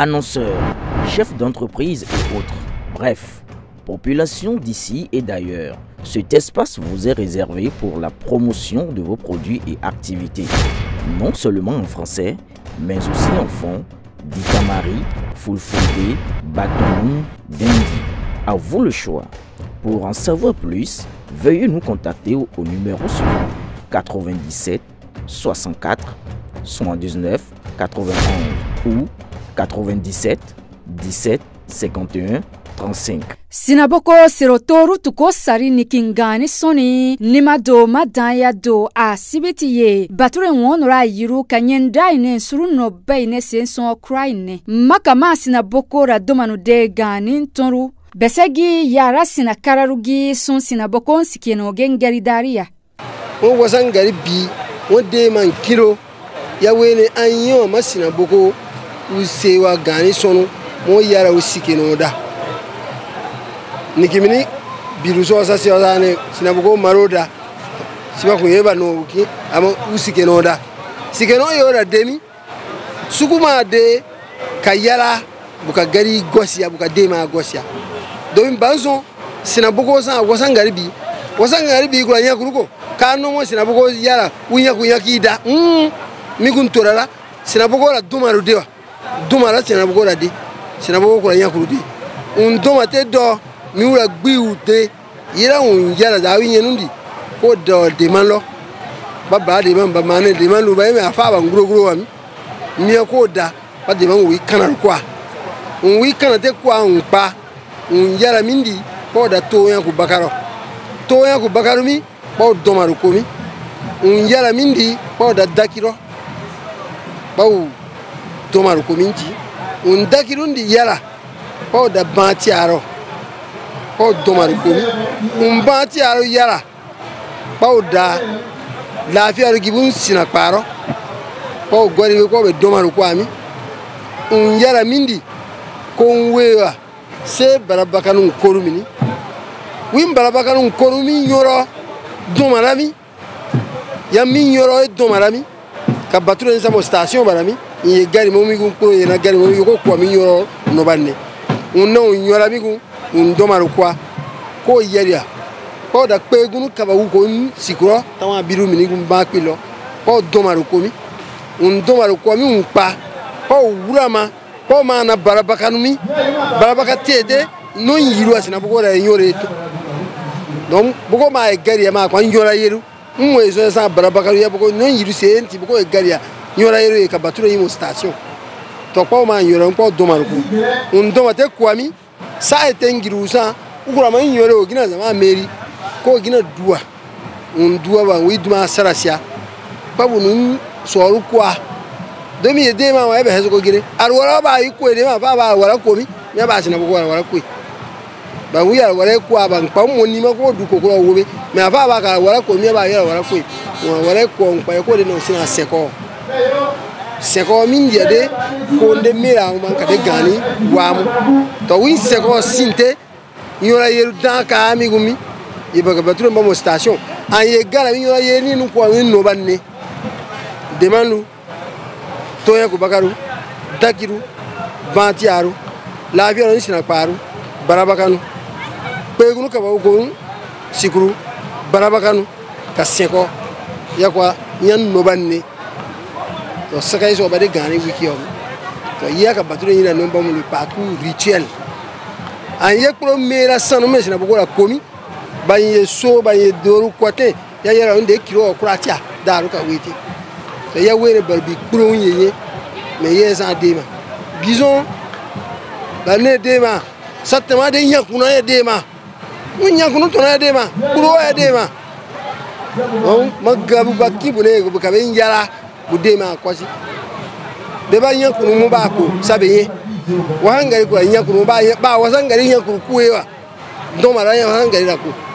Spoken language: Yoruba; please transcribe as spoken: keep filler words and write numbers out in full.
annonceurs, chefs d'entreprise et autres. Bref, population d'ici et d'ailleurs. Cet espace vous est réservé pour la promotion de vos produits et activités. Non seulement en français, mais aussi en fond, Ditamari, Fulfulde, Batoum, Dendi. À vous le choix. Pour en savoir plus, veuillez nous contacter au, au numéro suivant quatre-vingt-dix-sept soixante-quatre soixante-dix-neuf quatre-vingt-onze ou quatre-vingt-dix-sept dix-sept cinquante et un trente-cinq. Sinaboko sirotoru tuko sari nikingani soni nimado madaya do a sibitiye bature wonora yiru kanyenda ine suru no bayne senso cryne makama sinaboko radomanu de gani toru besegi yara sina kararugi sun sinaboko sikeno gengari daria o wasan gari bi wode man kilo ya wele anyo masina boko usewa gani sonu mo yara usikeno da nikimini biruso sa siozane sinabugo maroda siba kuyeba no ki ama usikeno da sikeno yora demi sukuma de kayala buka gari gosia buka dema gosia do mbanzo sinabugo sa wasangari bi wasangari bi ko anya kuruko kanu mo sinabugo yala unya kunya kida mm migun torala sinabugo la dumaru dewa dumara sinabugo la de sinabugo ko anya kurudi un domate do mi wura gbiwute yira un yara da wi yenundi ko do de man lo baba de man ba man de man lu ba me afa ba nguro nguro wa mi mi ko da ba de man wi kanar kwa un wi kana te kwa un pa un yara mindi ko da to yan ku bakaro to yan ku bakaro mi ko do maru ko mi un yara mindi ko da dakiro ba u do maru ko minti un dakirundi yara ko da bantiaro ko domari komi umbati aro yara pauda lafiya gibun sina paro ko gori ko be domari ko ami un yara mindi ko wewa se barabakanu korumini wim barabakanu korumi nyoro domarami ya min nyoro e domarami ka bature nsamo station barami ye gari mo mi gun ko ye na gari mo ko ko mi nyoro no banne un no nyora mi gun un domaru kwa ko yeria ko da pe gunu kaba wu ko sikro tawa biru mi ni gun ba pilo ko domaru ko mi un domaru ko mi un pa ko wurama ko mana barabakanu mi barabaka tede no yiru asina bugo da nyore to donc bugo ma e garia ma ko nyora yeru un so sa barabaka ya bugo no yiru se enti bugo e garia nyora yeru e kabatura yimo station to ko ma nyora ko domaru ko un domate ko mi sa etengirusa ukura man yore ogina zama meri ko gina duwa un duwa ba wi duma sarasia babu nun soru kwa demi ede ma wa ebe hezo ko gire arwara ba yi ko ede ma ba ba wara ko mi me ba sina ko wara ko ba wi ya wara ko ba npa mo ni ma ko du ko ko wo be me ba ba ka wara ko mi ba ya wara ko wara ko npa ko de no sina seko seko min dia de ko nde mira man ka de gani wamu to win seko sinte yora yeru dan ka mi gumi yibaga bature mo station an ye gara mi yora ye ni nu ko win no banne demanu to ya ko bakaru dakiru bantiaru la violon sina paru barabakanu pegunu ka ba ko sikuru barabakanu ka seko ya kwa yan no banne to sakay so bade gani wiki on to yaka bature ni na no bamu le parcours rituel an ye pro mera sanu me sina bokola komi ba ye so ba ye doru kote ya yera onde kiro kratia daru ka witi to ya were barbi pro yeye me ye sa dema gison ba ne dema satema de yakuna ye dema munya kunu to na dema pro ye dema on magabu bakki bule ko ka ben yara budema kwasi de ba yakunu mu ba ko sabe wa hangari ko yakunu ba ba wa sangari yakunu kuewa ndo mara ya hangari la ko